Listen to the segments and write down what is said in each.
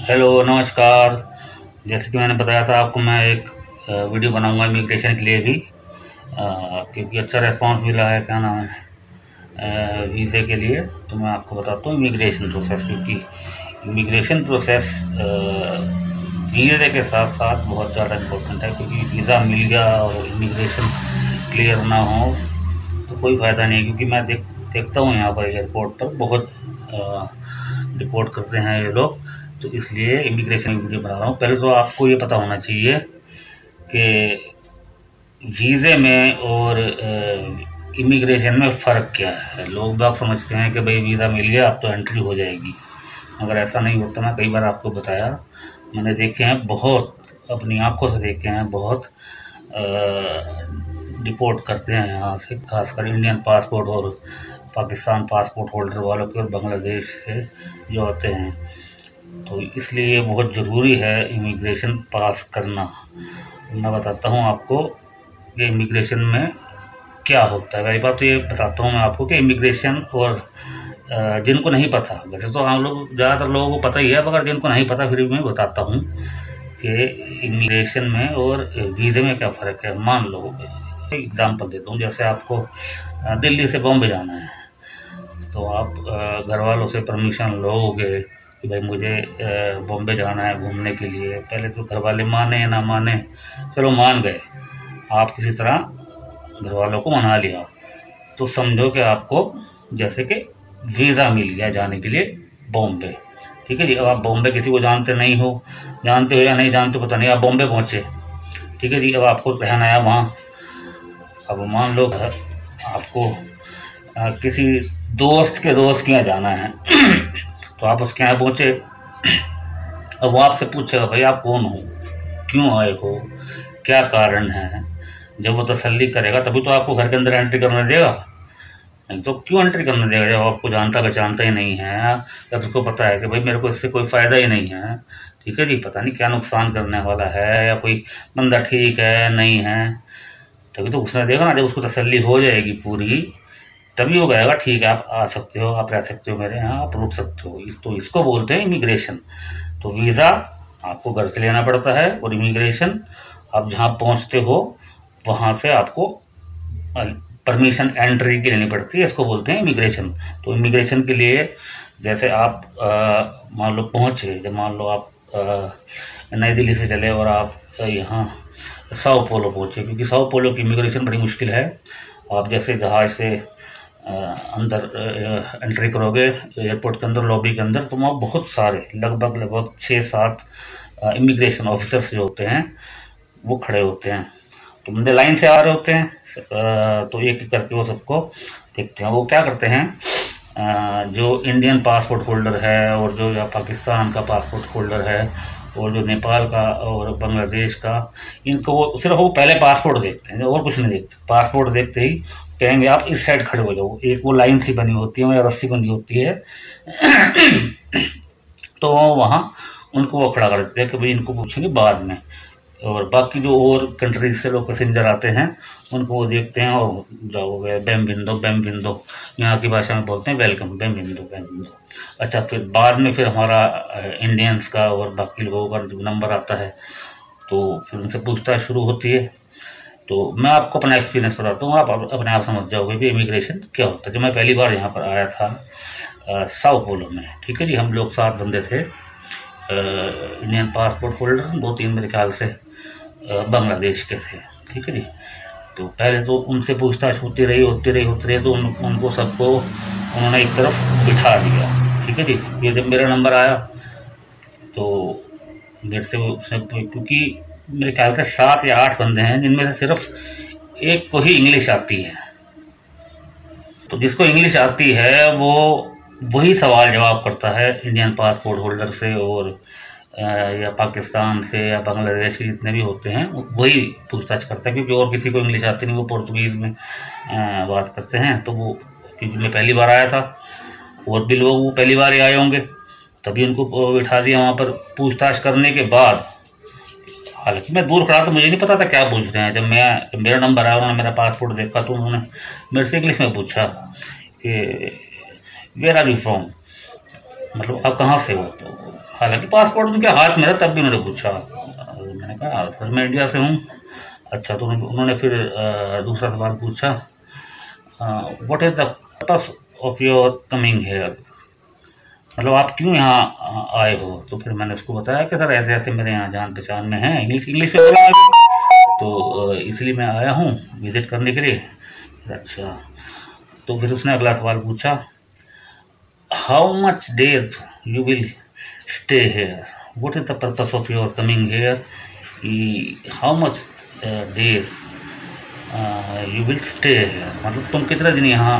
Hello नमस्कार। जैसे कि मैंने बताया था आपको, मैं एक वीडियो बनाऊंगा इमिग्रेशन के लिए भी, क्योंकि अच्छा रिस्पांस मिला है, क्या नाम है, वीज़े के लिए। तो मैं आपको बताता हूँ इमिग्रेशन प्रोसेस, क्योंकि इमिग्रेशन प्रोसेस वीज़े के साथ साथ बहुत ज़्यादा इम्पोर्टेंट है। क्योंकि वीज़ा मिल गया और इमिग्रेशन क्लियर ना हो तो कोई फ़ायदा नहीं है। क्योंकि मैं देखता हूँ यहाँ पर एयरपोर्ट पर बहुत रिपोर्ट करते हैं ये लोग, तो इसलिए इमिग्रेशन वीडियो बना रहा हूँ। पहले तो आपको ये पता होना चाहिए कि वीज़े में और इमिग्रेशन में फ़र्क क्या है। लोग बाग समझते हैं कि भाई वीज़ा मिल गया अब तो एंट्री हो जाएगी, मगर ऐसा नहीं होता। मैं कई बार आपको बताया, मैंने देखे हैं, बहुत अपनी आंखों से देखे हैं, बहुत रिपोर्ट करते हैं यहाँ से, खासकर इंडियन पासपोर्ट और पाकिस्तान पासपोर्ट होल्डर वालों के और बांग्लादेश से जो आते हैं। तो इसलिए ये बहुत ज़रूरी है इमिग्रेशन पास करना। मैं बताता हूँ आपको कि इमिग्रेशन में क्या होता है। पहली बात तो ये बताता हूँ मैं आपको कि इमिग्रेशन, और जिनको नहीं पता, वैसे तो हम लोग ज़्यादातर लोगों को पता ही है, मगर जिनको नहीं पता फिर भी मैं बताता हूँ कि इमिग्रेशन में और वीज़े में क्या फ़र्क है। मान लो एग्ज़ाम्पल देता हूँ, जैसे आपको दिल्ली से बॉम्बे जाना है, तो आप घर वालों से परमिशन लोगे कि भाई मुझे बॉम्बे जाना है घूमने के लिए। पहले तो घर वाले माने या ना माने, चलो मान गए, आप किसी तरह घर वालों को मना लिया, तो समझो कि आपको जैसे कि वीज़ा मिल गया जाने के लिए बॉम्बे। ठीक है जी। अब आप बॉम्बे किसी को जानते नहीं हो, जानते हो या नहीं जानते पता नहीं, आप बॉम्बे पहुँचे। ठीक है जी। अब आपको रहना है वहाँ। अब मान लो आपको किसी दोस्त के यहाँ जाना है तो आप उसके यहाँ पहुँचे। अब वो आपसे पूछेगा भाई आप कौन हो, क्यों आए हो, क्या कारण है। जब वो तसल्ली करेगा तभी तो आपको घर के अंदर एंट्री करने देगा, नहीं तो क्यों एंट्री करने देगा जब आपको जानता पहचानता ही नहीं है। जब उसको पता है कि भाई मेरे को इससे कोई फ़ायदा ही नहीं है, ठीक है जी, पता नहीं क्या नुकसान करने वाला है, या कोई बंदा ठीक है नहीं है, तभी तो घुसने देगा ना। जब उसको तसल्ली हो जाएगी पूरी, तभी वो कहेगा ठीक है आप आ सकते हो, आप रह सकते हो मेरे यहाँ, आप रुक सकते हो। तो इसको बोलते हैं इमिग्रेशन। तो वीज़ा आपको घर से लेना पड़ता है, और इमिग्रेशन आप जहाँ पहुँचते हो वहाँ से आपको परमिशन एंट्री की लेनी पड़ती है, इसको बोलते हैं इमिग्रेशन। तो इमिग्रेशन के लिए जैसे आप मान लो पहुँचे, जब मान लो आप नई दिल्ली से चले और आप यहाँ साओ पोलो पहुँचे, क्योंकि साओ पोलो की इमिग्रेशन बड़ी मुश्किल है। आप जैसे जहाज़ से अंदर एंट्री करोगे एयरपोर्ट के अंदर, लॉबी के अंदर, तो वहाँ बहुत सारे लगभग 6-7 इमिग्रेशन ऑफिसर्स जो होते हैं वो खड़े होते हैं। तो बंदे लाइन से आ रहे होते हैं, तो एक एक करके वो सबको देखते हैं। वो क्या करते हैं, जो इंडियन पासपोर्ट होल्डर है और जो या पाकिस्तान का पासपोर्ट होल्डर है और जो नेपाल का और बांग्लादेश का, इनको वो सिर्फ वो पहले पासपोर्ट देखते हैं और कुछ नहीं देखते। पासपोर्ट देखते ही कहेंगे आप इस साइड खड़े हो जाओ। एक वो लाइन सी बनी होती है या रस्सी बनी होती है तो वहाँ उनको वो खड़ा कर देते हैं कि भाई इनको पूछेंगे बाद में। और बाकी जो और कंट्रीज से लोग पैसेंजर आते हैं उनको वो देखते हैं और जाओ बैम विंडो, यहाँ की भाषा में बोलते हैं वेलकम, बैम विंडो। अच्छा, फिर बाद में फिर हमारा इंडियंस का और बाकी लोगों का जो नंबर आता है, तो फिर उनसे पूछताछ शुरू होती है। तो मैं आपको अपना एक्सपीरियंस बताता हूँ, आप अपने आप समझ जाओगे कि इमिग्रेशन क्या होता है। जब मैं पहली बार यहाँ पर आया था साओ पोलो में, ठीक है जी, हम लोग 7 बंदे थे, इंडियन पासपोर्ट होल्डर, 2-3 मेरे ख्याल से बांग्लादेश के थे। ठीक है जी। तो पहले तो उनसे पूछताछ होती रही, तो उनको सबको उन्होंने एक तरफ बिठा दिया। ठीक है जी। ये जब मेरा नंबर आया तो मेरे से क्योंकि मेरे ख्याल से 7 या 8 बंदे हैं जिनमें से सिर्फ एक को ही इंग्लिश आती है। तो जिसको इंग्लिश आती है वो वही सवाल जवाब करता है इंडियन पासपोर्ट होल्डर से, और या पाकिस्तान से या बांग्लादेश के जितने भी होते हैं वही पूछताछ करता है, क्योंकि और किसी को इंग्लिश आती नहीं, वो पोर्तुगीज़ में बात करते हैं। तो वो, क्योंकि मैं पहली बार आया था, और भी लोग वो पहली बार ही आए होंगे, तभी उनको बिठा दिया वहाँ पर। पूछताछ करने के बाद, हालांकि मैं दूर खड़ा तो मुझे नहीं पता था क्या पूछ रहे हैं। जब मेरा नंबर आया, उन्होंने मेरा पासपोर्ट देखा, तो उन्होंने मेरे से इंग्लिश में पूछा कि वेयर आर यू फ्रॉम। मतलब आप कहाँ से हो? तो हालांकि पासपोर्ट उनके हाथ में था, तब भी उन्होंने पूछा। मैंने कहा सर मैं इंडिया से हूँ। अच्छा, तो उन्होंने फिर दूसरा सवाल पूछा, what is the purpose of your coming here, मतलब आप क्यों यहाँ आए हो? तो फिर मैंने उसको बताया कि सर ऐसे ऐसे मेरे यहाँ जान पहचान में है, इंग्लिश इंग्लिश में बोला तो इसलिए मैं आया हूँ विज़िट करने के लिए। अच्छा, तो फिर उसने अगला सवाल पूछा, how much days you will stay here, what is the purpose of your coming here, how much days you will stay here, मतलब तुम कितने दिन यहाँ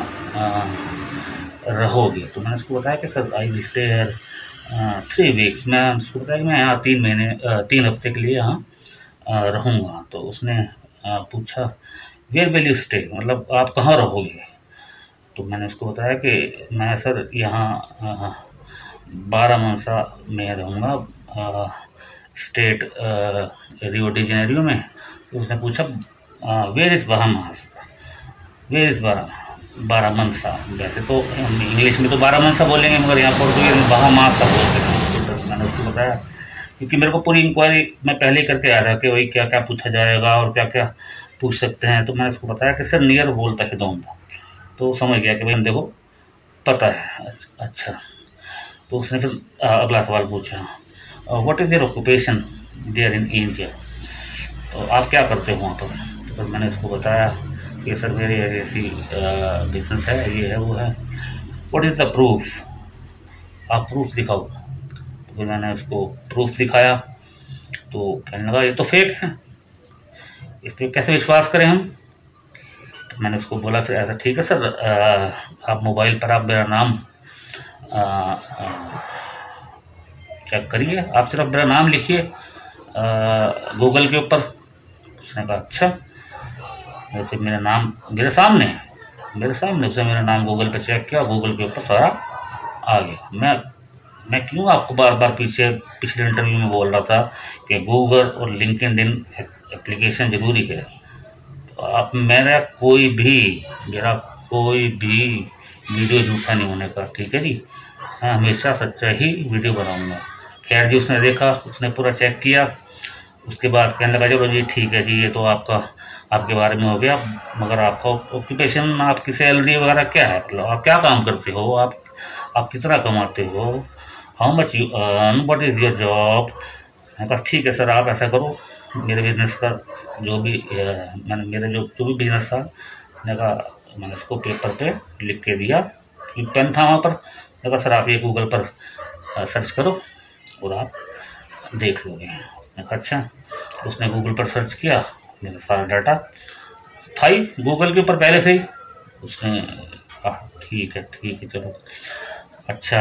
रहोगे? तो मैंने उसको बताया कि sir I will stay here 3 weeks. मैं उसको बताया कि मैं यहाँ 3 हफ्ते के लिए यहाँ रहूँगा। तो उसने पूछा, वेयर विल यू स्टे, मतलब आप कहाँ रहोगे? तो मैंने उसको बताया कि मैं सर यहाँ बारामसा में रहूँगा, स्टेट रियो डी जेनेरियो में। तो उसने पूछा, where is Bahamas, where is बारामसा। वैसे तो इंग्लिश में तो बारामसा बोलेंगे, मगर यहाँ पोर्तुगीज में बहामासा बोलते हैं। तो मैंने उसको बताया, क्योंकि मेरे को पूरी इंक्वायरी मैं पहले ही करके आया था कि वही क्या क्या पूछा जाएगा और क्या क्या पूछ सकते हैं। तो मैंने उसको बताया कि सर नियर बोलता है दौन था, तो समझ गया कि भाई देखो पता है। अच्छा, तो उसने फिर अगला सवाल पूछा, what is your occupation there in India, तो आप क्या करते हो वहाँ पर? तो फिर मैंने उसको बताया कि सर मेरी ऐसी बिजनेस है, ये है वो है। व्हाट इज़ द प्रूफ, आप प्रूफ दिखाओ। तो फिर मैंने उसको प्रूफ दिखाया, तो कहने लगा ये तो फेक है, इस पर कैसे विश्वास करें हम? तो मैंने उसको बोला फिर ऐसा, ठीक है सर, आप मोबाइल पर आप मेरा नाम चेक करिए, आप सिर्फ मेरा नाम लिखिए गूगल के ऊपर। उसने कहा अच्छा। फिर मेरा नाम मेरे सामने उसने मेरा नाम गूगल पे चेक किया, गूगल के ऊपर सारा आ गया। मैं क्यों आपको बार बार पिछले इंटरव्यू में बोल रहा था कि गूगल और लिंक्डइन एप्लीकेशन ज़रूरी है। तो आप मेरा कोई भी वीडियो झूठा नहीं होने का, ठीक है जी। मैं हमेशा सच्चा ही वीडियो बनाऊंगा। खैर जी, उसने देखा, उसने पूरा चेक किया, उसके बाद कहने लगा चलो जी ठीक है जी, ये तो आपके बारे में हो गया, मगर आपका ऑक्यूपेशन, आपकी सैलरी वगैरह क्या है, मतलब आप क्या काम करते हो, आप कितना कमाते हो, how much you earn, what is your job. मैंने कहा ठीक है सर, आप ऐसा करो, मेरे बिजनेस का जो भी मैंने मेरा जो भी बिजनेस था, मैंने उसको पेपर पे लिख के दिया, क्योंकि पेन था वहाँ पर। मैंने कहा सर आप ये गूगल पर सर्च करो और आप देख लोगे। मैंने कहा अच्छा। उसने गूगल पर सर्च किया, मेरा सारा डाटा था ही गूगल के ऊपर पहले से ही। उसने कहा ठीक है चलो। अच्छा,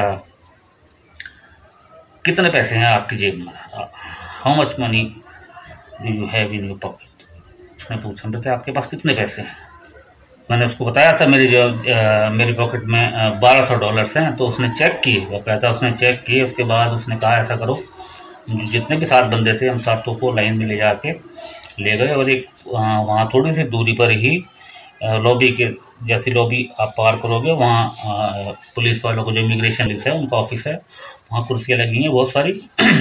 कितने पैसे हैं आपकी जेब में, how much money do you have in your pocket. उसने पूछा बेटे आपके पास कितने पैसे हैं? मैंने उसको बताया सर मेरी पॉकेट में $1200 हैं। तो उसने चेक किए, वो कहता उसने चेक किए। उसके बाद उसने कहा ऐसा करो, जितने भी 7 बंदे थे हम 7 को लाइन में ले जाके ले गए, और एक वहाँ थोड़ी सी दूरी पर ही लॉबी के जैसी लॉबी आप पार करोगे, वहाँ पुलिस वालों को, जो इमिग्रेशन पुलिस है उनका ऑफिस है, वहाँ कुर्सियाँ लगी हैं बहुत सारी।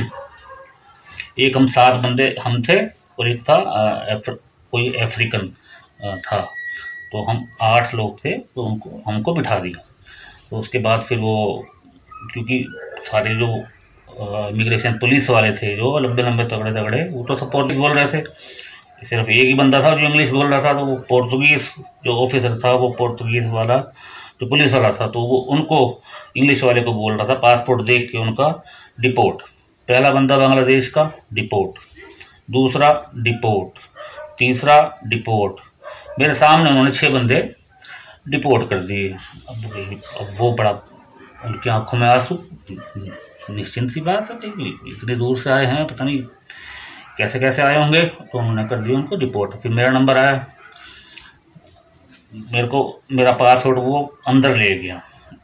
एक हम 7 बंदे हम थे, और एक था कोई अफ्रीकन था, तो हम 8 लोग थे। तो हमको बिठा दिया। तो उसके बाद फिर वो, क्योंकि सारे जो इमिग्रेशन पुलिस वाले थे जो लंबे लंबे तगड़े, वो तो सब पोर्तुगीज बोल रहे थे। सिर्फ एक ही बंदा था जो इंग्लिश बोल रहा था, तो वो पोर्तुगीज़ जो ऑफिसर था, वो पोर्तुगीज़ वाला जो पुलिस वाला था, तो वो उनको इंग्लिश वाले को बोल रहा था, पासपोर्ट देख के उनका डिपोर्ट। पहला बंदा बांग्लादेश का, डिपोर्ट। दूसरा डिपोर्ट। तीसरा डिपोर्ट। मेरे सामने उन्होंने 6 बंदे डिपोर्ट कर दिए। अब वो बड़ा, उनकी आंखों में आंसू। निश्चिंत सी बात है भाई, इतनी दूर से आए हैं, पता नहीं कैसे कैसे आए होंगे। तो उन्होंने कर दिया उनको डिपोर्ट। फिर मेरा नंबर आया, मेरा पासवर्ड वो अंदर ले गया,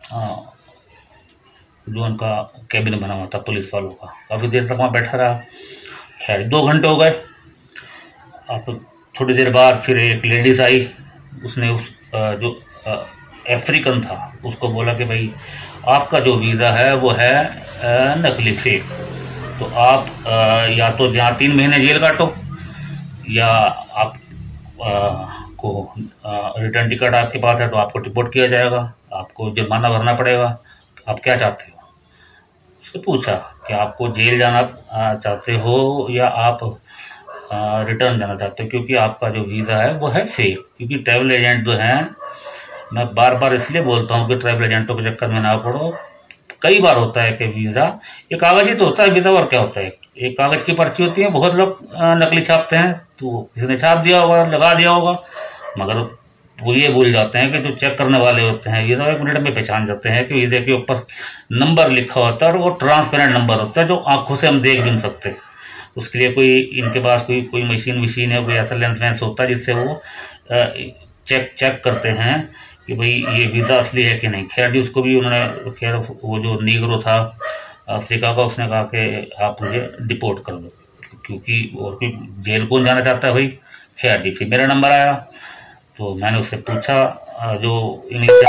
जो उनका कैबिन बना हुआ था पुलिस वालों का। काफ़ी देर तक वहाँ बैठा रहा। खैर 2 घंटे हो गए। अब थोड़ी देर बाद फिर एक लेडीज़ आई। उसने जो अफ्रीकन था उसको बोला कि भाई आपका जो वीज़ा है वो है नकली फेक। तो आप या तो यहाँ 3 महीने जेल काटो, या आप को रिटर्न टिकट आपके पास है तो आपको डिपोर्ट किया जाएगा, आपको जुर्माना भरना पड़ेगा। आप क्या चाहते हो? उससे पूछा कि आपको जेल जाना चाहते हो या आप रिटर्न जाना चाहते हो, क्योंकि आपका जो वीज़ा है वो है फेक। क्योंकि ट्रैवल एजेंट जो हैं, मैं बार बार इसलिए बोलता हूँ कि ट्रैवल एजेंटों के चक्कर में ना पड़ो। कई बार होता है कि वीज़ा ये कागज़ ही तो होता है, वीज़ा और क्या होता है, एक कागज़ की पर्ची होती है। बहुत लोग नकली छापते हैं, तो किसी ने छाप दिया होगा, लगा दिया होगा, मगर वो ये भूल जाते हैं कि जो चेक करने वाले होते हैं वीज़ा 1 मिनट में पहचान जाते हैं कि वीज़े के ऊपर नंबर लिखा होता है और वो ट्रांसपेरेंट नंबर होता है जो आंखों से हम देख भी नहीं सकते। उसके लिए कोई इनके पास कोई मशीन है, कोई ऐसा लेंस वेंस होता है जिससे वो चेक करते हैं कि भाई ये वीज़ा असली है कि नहीं। खैर जी, उसको भी उन्होंने, खैर वो जो नीग्रो था अफ्रीका का, उसने कहा कि आप मुझे डिपोर्ट कर दो, क्योंकि और कोई जेल कौन जाना चाहता है भाई। खैर जी, फिर मेरा नंबर आया तो मैंने उससे पूछा, जो इंग्लिश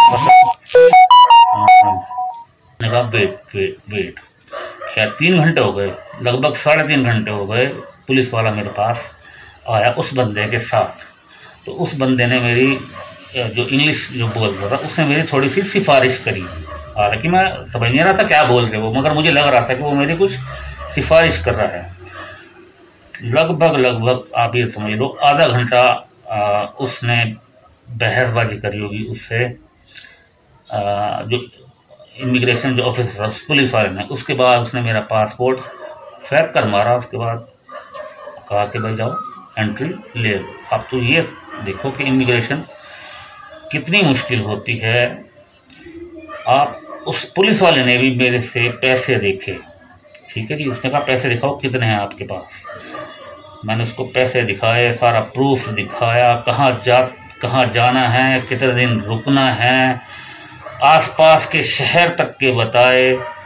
ने कहा वेट वेट वेट। खैर 3 घंटे हो गए, लगभग 3.5 घंटे हो गए। पुलिस वाला मेरे पास आया उस बंदे के साथ। तो उस बंदे ने मेरी जो इंग्लिश जो बोल रहा था उसने मेरी थोड़ी सी सिफारिश करी। हालांकि मैं समझ नहीं रहा था क्या बोल रहे वो, मगर मुझे लग रहा था कि वो मेरी कुछ सिफारिश कर रहा है। लगभग आप ये समझ लो आधा घंटा उसने बहसबाजी करी होगी उससे, जो इमिग्रेशन जो ऑफिसर था पुलिस वाले ने। उसके बाद उसने मेरा पासपोर्ट फेंक कर मारा। उसके बाद कहा कि भाई जाओ एंट्री ले लो। आप तो ये देखो कि इमिग्रेशन कितनी मुश्किल होती है। आप उस पुलिस वाले ने भी मेरे से पैसे देखे, ठीक है जी। उसने कहा पैसे दिखाओ कितने हैं आपके पास। मैंने उसको पैसे दिखाए, सारा प्रूफ दिखाया, कहाँ जाना है, कितने दिन रुकना है, आसपास के शहर तक के बताए।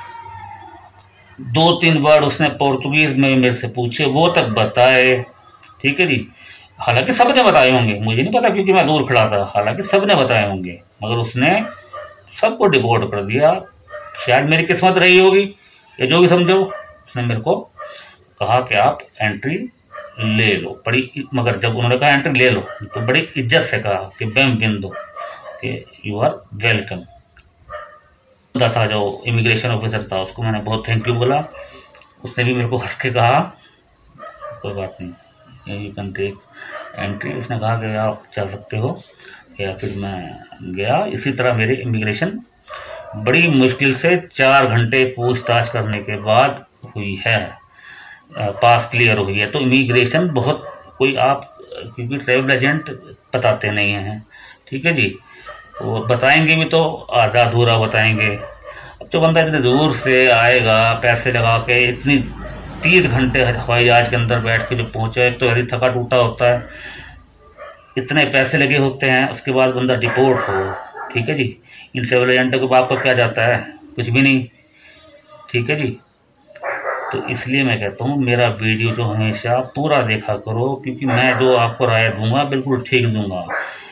2-3 वर्ड उसने पोर्तुगीज़ में मेरे से पूछे, वो तक बताए, ठीक है जी। हालांकि सब ने बताए होंगे, मुझे नहीं पता क्योंकि मैं दूर खड़ा था। हालांकि सब ने बताए होंगे, मगर उसने सबको डिपोर्ट कर दिया। शायद मेरी किस्मत रही होगी या जो भी समझो। उसने मेरे को कहा कि आप एंट्री ले लो, मगर जब उन्होंने कहा एंट्री ले लो तो बड़ी इज्जत से कहा कि बेनविंदो, कि यू आर वेलकम। था जो इमिग्रेशन ऑफिसर था उसको मैंने बहुत थैंक यू बोला। उसने भी मेरे को हंस के कहा कोई बात नहीं, यू कैन टेक एंट्री। उसने कहा कि आप जा सकते हो। या फिर मैं गया। इसी तरह मेरी इमिग्रेशन बड़ी मुश्किल से 4 घंटे पूछताछ करने के बाद हुई है, पास क्लियर हुई है। तो इमिग्रेशन बहुत कोई आप, क्योंकि ट्रैवल एजेंट बताते नहीं हैं, ठीक है जी। वो बताएंगे भी तो आधा अधूरा बताएंगे। अब जो बंदा इतने दूर से आएगा पैसे लगा के, इतनी 30 घंटे हवाई जहाज के अंदर बैठ के जो पहुँचे, तो यदि थका टूटा होता है, इतने पैसे लगे होते हैं, उसके बाद बंदा डिपोर्ट हो, ठीक है जी। इन ट्रैवल एजेंटों के बाप को क्या जाता है, कुछ भी नहीं, ठीक है जी। तो इसलिए मैं कहता हूँ मेरा वीडियो जो हमेशा पूरा देखा करो, क्योंकि मैं जो आपको राय दूंगा बिल्कुल ठीक दूंगा।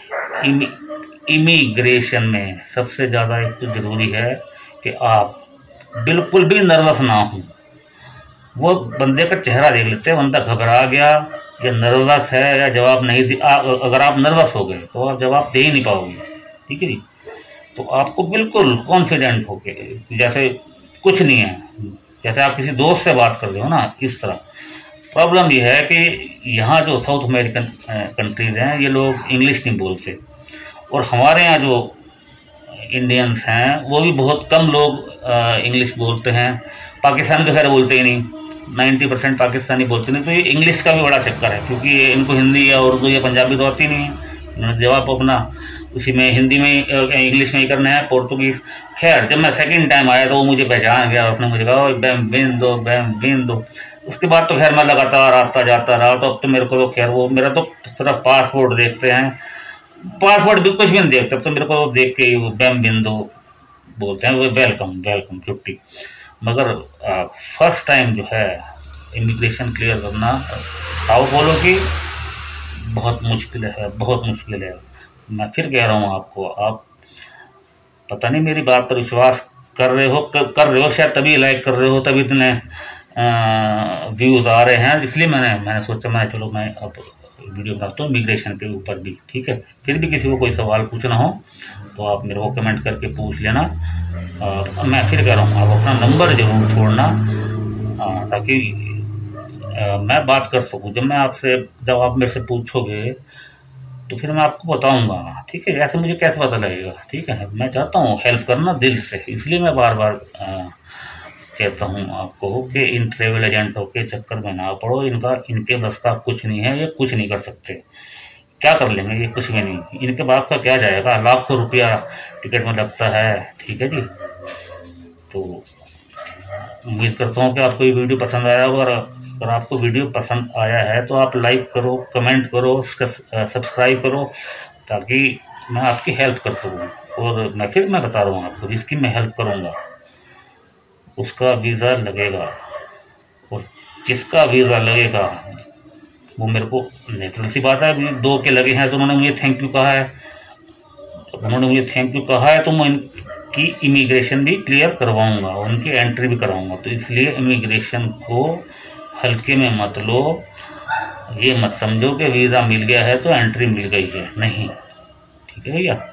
इमिग्रेशन में सबसे ज़्यादा एक तो ज़रूरी है कि आप बिल्कुल भी नर्वस ना हो। वो बंदे का चेहरा देख लेते हैं, बंदा घबरा गया या नर्वस है या जवाब नहीं दे। अगर आप नर्वस हो गए तो आप जवाब दे ही नहीं पाओगे, ठीक है जी। तो आपको बिल्कुल कॉन्फिडेंट हो के, जैसे कुछ नहीं है, जैसे आप किसी दोस्त से बात कर रहे हो ना, इस तरह। प्रॉब्लम ये है कि यहाँ जो साउथ अमेरिकन कंट्रीज़ हैं ये लोग इंग्लिश नहीं बोलते, और हमारे यहाँ जो इंडियंस हैं वो भी बहुत कम लोग इंग्लिश बोलते हैं। पाकिस्तान तो खैर बोलते ही नहीं, 90% पाकिस्तानी बोलते नहीं। तो ये इंग्लिश का भी बड़ा चक्कर है, क्योंकि इनको हिंदी या उर्दू या पंजाबी तो आती नहीं है। उन्होंने जवाब अपना उसी में हिंदी में इंग्लिश में ही करना है, पोर्तुगीज़। खैर जब मैं सेकंड टाइम आया तो वो मुझे पहचान गया। उसने मुझे कहा बेनविंदो। उसके बाद तो खैर मैं लगातार आता जाता रहा। तो अब तो मेरे को तो खैर वो मेरा तो सिर्फ पासपोर्ट देखते हैं, पासपोर्ट भी कुछ भी नहीं देखते। अब तो मेरे को देख के वो बेनविंदो बोलते हैं, वो वेलकम छुट्टी। मगर फर्स्ट टाइम जो है इमिग्रेशन क्लियर करना, आओ बोलो कि बहुत मुश्किल है, बहुत मुश्किल है। मैं फिर कह रहा हूँ आपको, आप पता नहीं मेरी बात पर विश्वास कर रहे हो शायद, तभी लाइक कर रहे हो, तभी इतने व्यूज़ आ रहे हैं। इसलिए मैंने सोचा चलो मैं अब वीडियो बनाता हूँ इमिग्रेशन के ऊपर भी, ठीक है। फिर भी किसी को कोई सवाल पूछना हो तो आप मेरे को कमेंट करके पूछ लेना। मैं फिर कह रहा हूँ आप अपना नंबर ज़रूर छोड़ना, ताकि मैं बात कर सकूँ। जब आप मेरे से पूछोगे तो फिर मैं आपको बताऊंगा, ठीक है। ऐसे मुझे कैसे पता लगेगा, ठीक है। मैं चाहता हूँ हेल्प करना दिल से, इसलिए मैं बार बार कहता हूँ आपको कि इन ट्रेवल एजेंटों के चक्कर में ना पड़ो। इनके बस का कुछ नहीं है, ये कुछ नहीं कर सकते। क्या कर लेंगे ये? कुछ भी नहीं। इनके बाप का क्या जाएगा, लाखों रुपया टिकट में लगता है, ठीक है जी। तो उम्मीद करता हूँ कि आपको ये वीडियो पसंद आया होगा। अगर आपको वीडियो पसंद आया है तो आप लाइक करो, कमेंट करो, सब्सक्राइब करो, ताकि मैं आपकी हेल्प कर सकूँ। और मैं बता रहा हूँ आपको, जिसकी मैं हेल्प करूँगा उसका वीज़ा लगेगा, और जिसका वीज़ा लगेगा वो मेरे को, नेचुरल सी बात है, अभी 2 के लगे हैं तो उन्होंने मुझे थैंक यू कहा है, तो मैं इनकी इमिग्रेशन भी क्लियर करवाऊंगा, उनकी एंट्री भी कराऊंगा। तो इसलिए इमिग्रेशन को हल्के में मत लो। ये मत समझो कि वीज़ा मिल गया है तो एंट्री मिल गई है, नहीं, ठीक है भैया।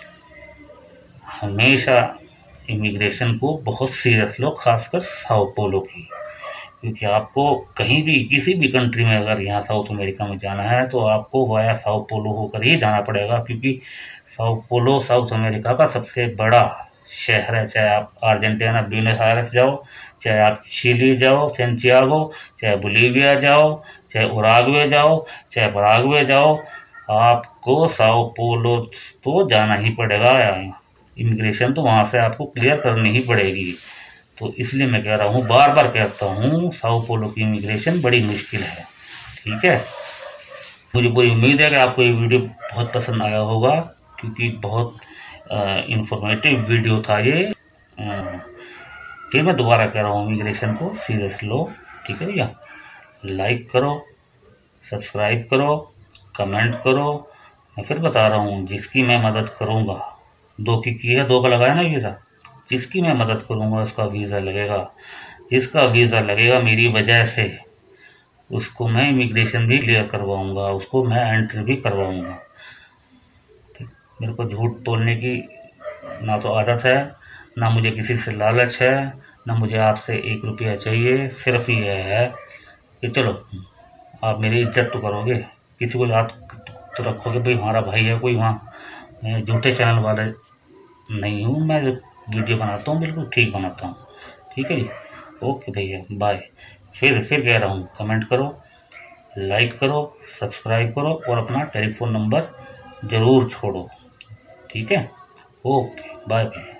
हमेशा इमिग्रेशन को बहुत सीरियस लो, खासकर साओ पोलो की, क्योंकि आपको कहीं भी किसी भी कंट्री में अगर यहाँ साउथ अमेरिका में जाना है तो आपको वाया साओ पोलो होकर ही जाना पड़ेगा, क्योंकि साओ पोलो साउथ अमेरिका का सबसे बड़ा शहर है। चाहे आप अर्जेंटीना ब्यूनस आयर्स जाओ, चाहे आप चिली जाओ सैंटियागो, चाहे बोलीविया जाओ, चाहे उराग्वे जाओ, चाहे पराग्वे जाओ, आपको साओ पोलो तो जाना ही पड़ेगा। इमिग्रेशन तो वहाँ से आपको क्लियर करनी ही पड़ेगी। तो इसलिए मैं कह रहा हूँ, बार बार कहता हूँ, साओ पोलो की इमिग्रेशन बड़ी मुश्किल है, ठीक है। मुझे पूरी उम्मीद है कि आपको ये वीडियो बहुत पसंद आया होगा, क्योंकि बहुत इंफॉर्मेटिव वीडियो था ये। फिर मैं दोबारा कह रहा हूँ, इमिग्रेशन को सीरियस लो, ठीक है भैया। लाइक करो, सब्सक्राइब करो, कमेंट करो। मैं फिर बता रहा हूँ, जिसकी मैं मदद करूँगा, 2 की है, 2 का लगाया ना वीज़ा, जिसकी मैं मदद करूँगा उसका वीज़ा लगेगा। जिसका वीज़ा लगेगा मेरी वजह से, उसको मैं इमिग्रेशन भी क्लियर करवाऊँगा, उसको मैं एंट्री भी करवाऊँगा। ठीक, मेरे को झूठ बोलने की ना तो आदत है, ना मुझे किसी से लालच है, ना मुझे आपसे 1 रुपया चाहिए। सिर्फ ये है कि चलो आप मेरी इज्जत तो करोगे, किसी को याद तो रखोगे, भाई हमारा भाई है कोई वहाँ। मैं झूठे चैनल वाले नहीं हूँ, मैं जो वीडियो बनाता हूँ बिल्कुल ठीक बनाता हूँ, ठीक है जी। ओके भैया, बाय। फिर कह रहा हूँ, कमेंट करो, लाइक करो, सब्सक्राइब करो, और अपना टेलीफोन नंबर ज़रूर छोड़ो, ठीक है। ओके, बाय भैया।